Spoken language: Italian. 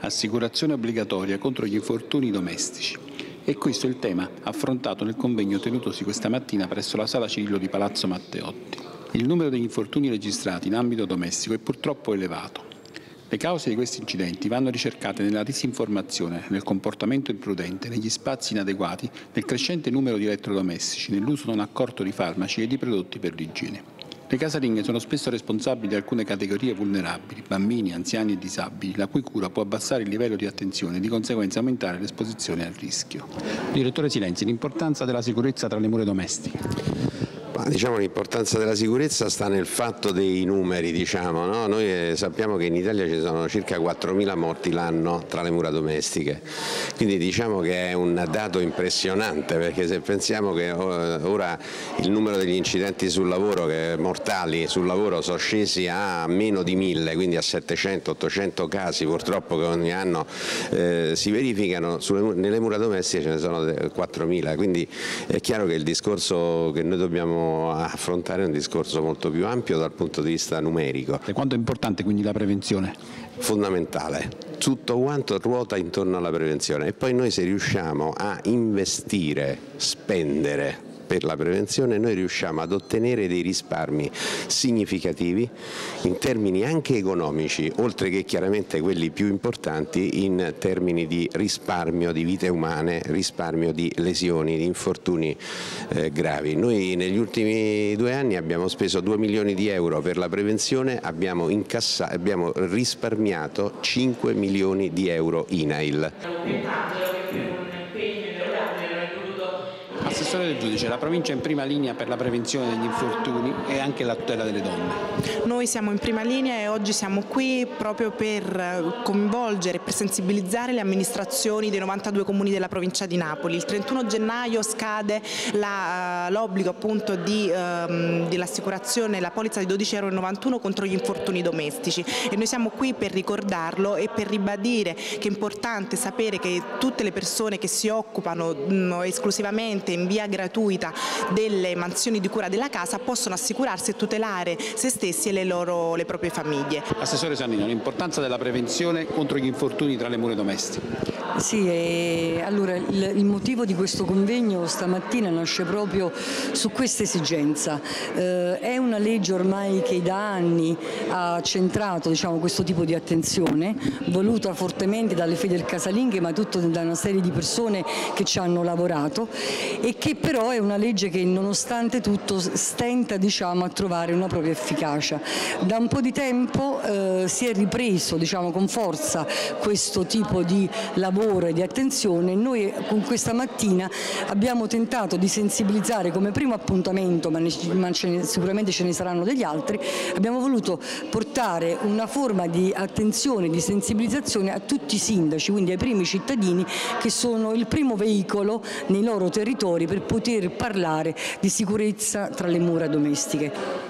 assicurazione obbligatoria contro gli infortuni domestici. E questo è il tema affrontato nel convegno tenutosi questa mattina presso la Sala Cirillo di Palazzo Matteotti. Il numero degli infortuni registrati in ambito domestico è purtroppo elevato. Le cause di questi incidenti vanno ricercate nella disinformazione, nel comportamento imprudente, negli spazi inadeguati, nel crescente numero di elettrodomestici, nell'uso non accorto di farmaci e di prodotti per l'igiene. Le casalinghe sono spesso responsabili di alcune categorie vulnerabili, bambini, anziani e disabili, la cui cura può abbassare il livello di attenzione e di conseguenza aumentare l'esposizione al rischio. Direttore Silenzi, l'importanza della sicurezza tra le mura domestiche. Diciamo, l'importanza della sicurezza sta nel fatto dei numeri, no? Noi sappiamo che in Italia ci sono circa 4.000 morti l'anno tra le mura domestiche, quindi diciamo che è un dato impressionante, perché se pensiamo che ora il numero degli incidenti sul lavoro, che mortali sul lavoro, sono scesi a meno di 1.000, quindi a 700-800 casi purtroppo che ogni anno si verificano, nelle mura domestiche ce ne sono 4.000, quindi è chiaro che il discorso che noi dobbiamo affrontare è un discorso molto più ampio dal punto di vista numerico. E quanto è importante quindi la prevenzione? Fondamentale, tutto quanto ruota intorno alla prevenzione, e poi noi, se riusciamo a investire, spendere per la prevenzione, noi riusciamo ad ottenere dei risparmi significativi in termini anche economici, oltre che chiaramente quelli più importanti in termini di risparmio di vite umane, risparmio di lesioni, di infortuni gravi. Noi negli ultimi 2 anni abbiamo speso 2 milioni di euro per la prevenzione, abbiamo risparmiato 5 milioni di euro INAIL. Assessore del Giudice, la provincia è in prima linea per la prevenzione degli infortuni e anche la tutela delle donne. Noi siamo in prima linea e oggi siamo qui proprio per coinvolgere e per sensibilizzare le amministrazioni dei 92 comuni della provincia di Napoli. Il 31 gennaio scade l'obbligo appunto dell'assicurazione, la polizza di 12,91 € contro gli infortuni domestici, e noi siamo qui per ricordarlo e per ribadire che è importante sapere che tutte le persone che si occupano esclusivamente in via gratuita delle mansioni di cura della casa possono assicurarsi e tutelare se stessi e le proprie famiglie. Assessore Sannino, l'importanza della prevenzione contro gli infortuni tra le mura domestiche. Sì, allora il motivo di questo convegno stamattina nasce proprio su questa esigenza. È una legge ormai che da anni ha centrato, questo tipo di attenzione, voluta fortemente dalle Feder Casalinghe, ma tutto da una serie di persone che ci hanno lavorato, e che però è una legge che nonostante tutto stenta a trovare una propria efficacia. Da un po' di tempo si è ripreso con forza questo tipo di lavoro e di attenzione. Noi con questa mattina abbiamo tentato di sensibilizzare come primo appuntamento, ma sicuramente ce ne saranno degli altri, abbiamo voluto portare una forma di attenzione, di sensibilizzazione a tutti i sindaci, quindi ai primi cittadini, che sono il primo veicolo nei loro territori per poter parlare di sicurezza tra le mura domestiche.